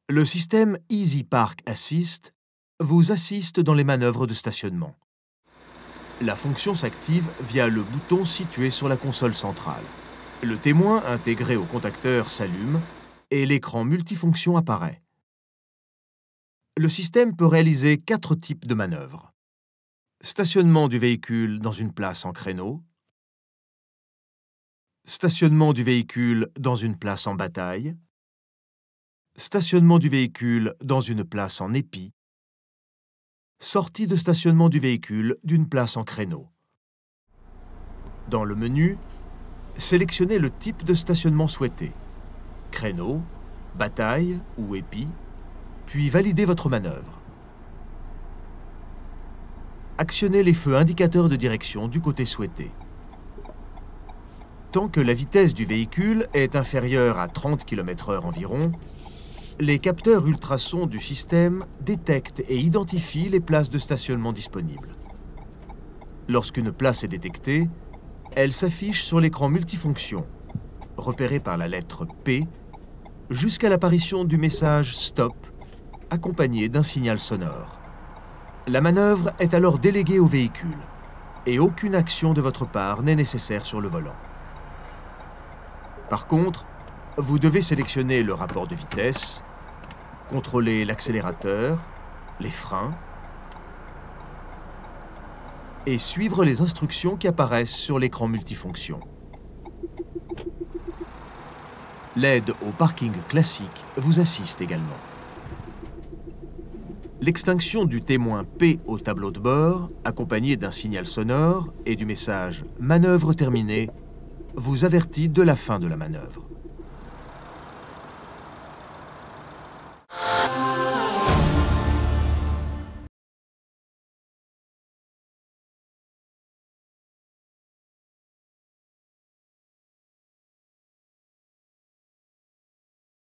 Le système Easy Park Assist vous assiste dans les manœuvres de stationnement. La fonction s'active via le bouton situé sur la console centrale. Le témoin intégré au contacteur s'allume et l'écran multifonction apparaît. Le système peut réaliser 4 types de manœuvres. Stationnement du véhicule dans une place en créneau, stationnement du véhicule dans une place en bataille, stationnement du véhicule dans une place en épi, sortie de stationnement du véhicule d'une place en créneau. Dans le menu, sélectionnez le type de stationnement souhaité, créneau, bataille ou épi, puis validez votre manœuvre. Actionnez les feux indicateurs de direction du côté souhaité. Tant que la vitesse du véhicule est inférieure à 30 km/h environ, les capteurs ultrasons du système détectent et identifient les places de stationnement disponibles. Lorsqu'une place est détectée, elle s'affiche sur l'écran multifonction, repéré par la lettre P, jusqu'à l'apparition du message « Stop », accompagné d'un signal sonore. La manœuvre est alors déléguée au véhicule et aucune action de votre part n'est nécessaire sur le volant. Par contre, vous devez sélectionner le rapport de vitesse, contrôler l'accélérateur, les freins et suivre les instructions qui apparaissent sur l'écran multifonction. L'aide au parking classique vous assiste également. L'extinction du témoin P au tableau de bord, accompagné d'un signal sonore et du message « Manœuvre terminée », vous avertit de la fin de la manœuvre.